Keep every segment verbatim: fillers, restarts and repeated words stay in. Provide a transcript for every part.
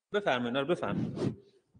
بفرمایید رو بفرمایید.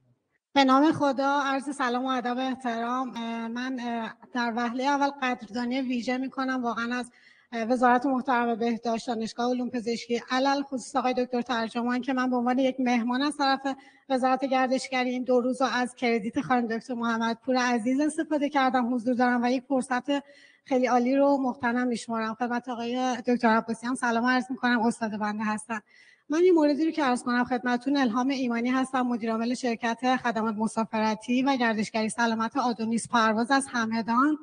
به نام خدا، عرض سلام و ادب و احترام. من در وهله اول قدردانی ویژه میکنم واقعا از وزارت محترم بهداشت، دانشگاه علوم پزشکی، علل خصوص آقای دکتر ترجمان که من به عنوان یک مهمان از طرف وزارت گردشگری این دو روز از کردیت خانم دکتر محمدپور عزیز استفاده کردم، حضور دارم و یک فرصت خیلی عالی رو مغتنم میشمارم. خدمت آقای دکتر عباسی هم سلام عرض میکنم، استاد بنده هستن. من این موردی رو که عرض کنم خدمتتون، الهام ایمانی هستم، مدیر عامل شرکت خدمات مسافرتی و گردشگری سلامت آدونیس پرواز از همدان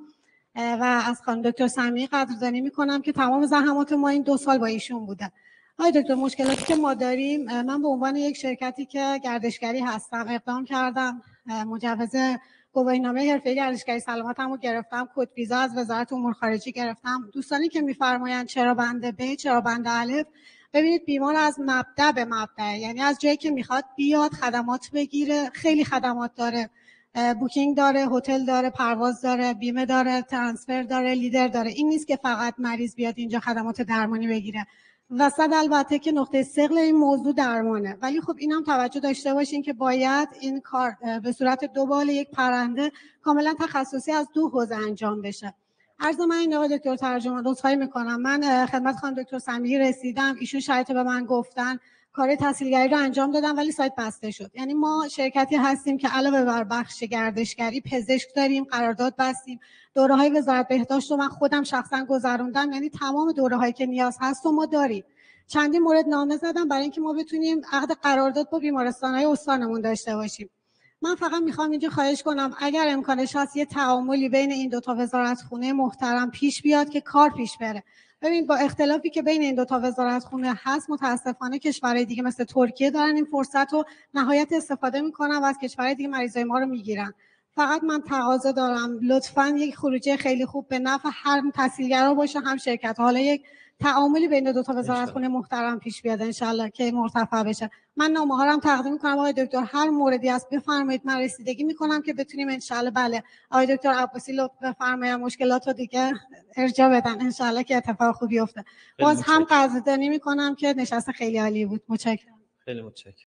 و از خانم دکتر سمیع قدردانی میکنم که تمام زحمات ما این دو سال با ایشون بوده. آقای دکتر، مشکلاتی که ما داریم، من به عنوان یک شرکتی که گردشگری هستم اقدام کردم، مجوز گواهینامه حرفه‌ای گردشگری سلامتم رو گرفتم، کد ویزا از وزارت امور خارجه گرفتم. دوستانی که میفرمایند چرا بند ب، چرا بند الف، ببینید بیمار از مبدا به مبدا، یعنی از جایی که میخواد بیاد خدمات بگیره، خیلی خدمات داره، بوکینگ داره، هتل داره، پرواز داره، بیمه داره، ترانسفر داره، لیدر داره. این نیست که فقط مریض بیاد اینجا خدمات درمانی بگیره. وسط البته که نقطه ثقل این موضوع درمانه، ولی خب اینم توجه داشته باشین که باید این کار به صورت دو بال یک پرنده کاملا تخصصی از دو حوزه انجام بشه. عرض من این آقای دکتر ترجمان، عذرخواهی میکنم، من خدمت خانم دکتر سمیع رسیدم، ایشون شرایط به من گفتن، کار تحصیلگری رو انجام دادم ولی سایت بسته شد. یعنی ما شرکتی هستیم که علاوه بر بخش گردشگری پزشک داریم، قرارداد بستیم، دوره‌های وزارت بهداشت رو من خودم شخصا گذروندم، یعنی تمام دوره‌هایی که نیاز هست و ما داریم. چندین مورد نامه زدم برای اینکه ما بتونیم عقد قرارداد با بیمارستان‌های استانمون داشته باشیم. من فقط میخوام اینجا خواهش کنم اگر امکانش هست یه تعاملی بین این دو تا وزارتخونه محترم پیش بیاد که کار پیش بره. ببین با اختلافی که بین این دو تا وزارتخونه هست، متاسفانه کشورهای دیگه مثل ترکیه دارن این فرصت رو نهایت استفاده میکنن و از کشورهای دیگه مریضای ما رو میگیرن. فقط من تقاضا دارم لطفاً یک خروجی خیلی خوب به نفع هر تحصیلگرا باشه، هم شرکت، حالا یک تعاملی بین دو تا وزارتخونه محترم پیش بیاد ان شاءالله که مرتفع بشه. من نامه ها رو هم تقدیم می‌کنم آقای دکتر، هر موردی هست بفرمایید، من رسیدگی می‌کنم که بتونیم ان شاءالله. بله آقای دکتر عباسی لطف بفرمایید مشکلات رو دیگه ارجاع بدن ان شاءالله که اتفاق خوبی بیفته. باز هم قدردانی می‌کنم که نشست خیلی عالی بود. متشکرم. خیلی متشکرم.